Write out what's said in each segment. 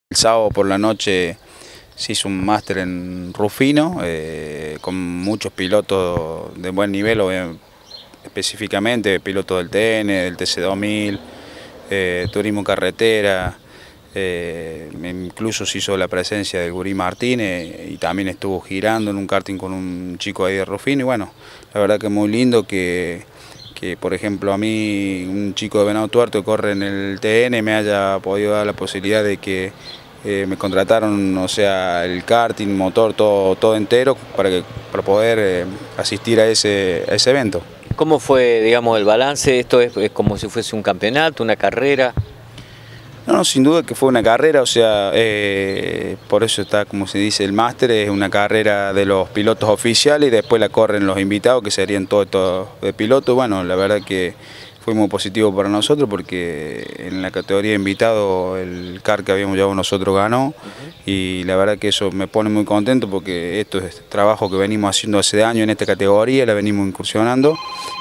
El sábado por la noche se hizo un máster en Rufino, con muchos pilotos de buen nivel, específicamente pilotos del TN, del TC2000, turismo carretera, incluso se hizo la presencia del Gurí Martínez y también estuvo girando en un karting con un chico ahí de Rufino y bueno, la verdad que es muy lindo que por ejemplo a mí un chico de Venado Tuerto que corre en el TN me haya podido dar la posibilidad de que me contrataron, o sea, el karting, motor, todo entero para poder asistir a ese evento. ¿Cómo fue, digamos, el balance? ¿Esto es como si fuese un campeonato, una carrera? No, sin duda que fue una carrera, o sea, por eso está, como se dice, el máster, es una carrera de los pilotos oficiales y después la corren los invitados, que serían todos de pilotos. Bueno, la verdad que fue muy positivo para nosotros porque en la categoría de invitado el kart que habíamos llevado nosotros ganó y la verdad que eso me pone muy contento porque esto es trabajo que venimos haciendo hace años en esta categoría, la venimos incursionando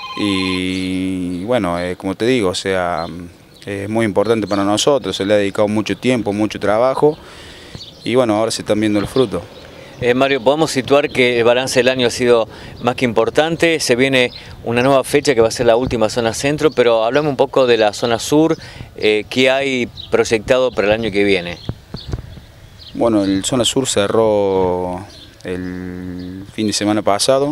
y bueno, como te digo, o sea, es muy importante para nosotros, se le ha dedicado mucho tiempo, mucho trabajo y bueno, ahora se están viendo los frutos. Mario, podemos situar que el balance del año ha sido más que importante, se viene una nueva fecha que va a ser la última zona centro, pero hablame un poco de la zona sur, ¿qué hay proyectado para el año que viene? Bueno, el zona sur cerró el fin de semana pasado,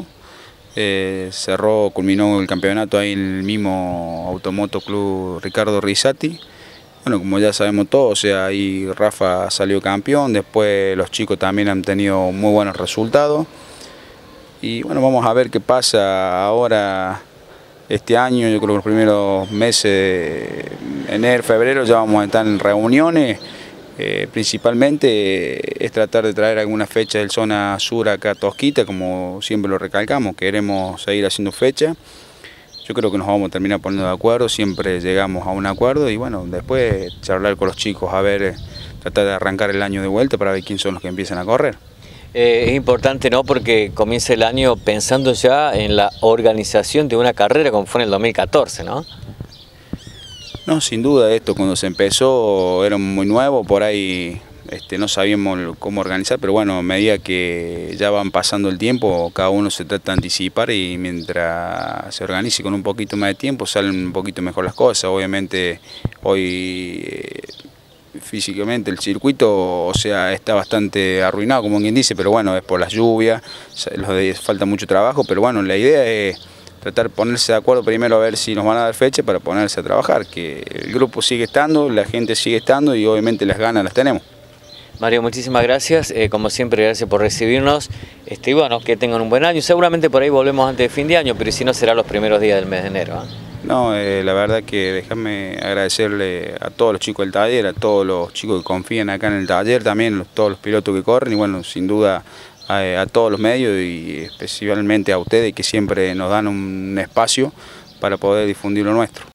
culminó el campeonato ahí en el mismo Automoto Club Ricardo Rizzati. Bueno, como ya sabemos todos, o sea, ahí Rafa salió campeón, después los chicos también han tenido muy buenos resultados. Y bueno, vamos a ver qué pasa ahora este año, yo creo que los primeros meses de enero, febrero ya vamos a estar en reuniones. Principalmente es tratar de traer alguna fecha del zona sur acá a Tosquita, como siempre lo recalcamos, queremos seguir haciendo fecha. Yo creo que nos vamos a terminar poniendo de acuerdo, siempre llegamos a un acuerdo y bueno, después charlar con los chicos, a ver, tratar de arrancar el año de vuelta para ver quién son los que empiezan a correr. Es importante, ¿no? Porque comienza el año pensando ya en la organización de una carrera como fue en el 2014, ¿no? No, sin duda esto cuando se empezó era muy nuevo, por ahí no sabíamos cómo organizar, pero bueno, a medida que ya van pasando el tiempo, cada uno se trata de anticipar y mientras se organice con un poquito más de tiempo salen un poquito mejor las cosas. Obviamente hoy físicamente el circuito, o sea, está bastante arruinado, como quien dice, pero bueno, es por las lluvias, falta mucho trabajo, pero bueno, la idea es tratar de ponerse de acuerdo primero a ver si nos van a dar fecha para ponerse a trabajar, que el grupo sigue estando, la gente sigue estando y obviamente las ganas las tenemos. Mario, muchísimas gracias, como siempre gracias por recibirnos, y bueno, que tengan un buen año, seguramente por ahí volvemos antes de fin de año, pero si no será los primeros días del mes de enero. No, la verdad que déjame agradecerle a todos los chicos del taller, a todos los chicos que confían acá en el taller, también todos los pilotos que corren y bueno, sin duda a todos los medios y especialmente a ustedes que siempre nos dan un espacio para poder difundir lo nuestro.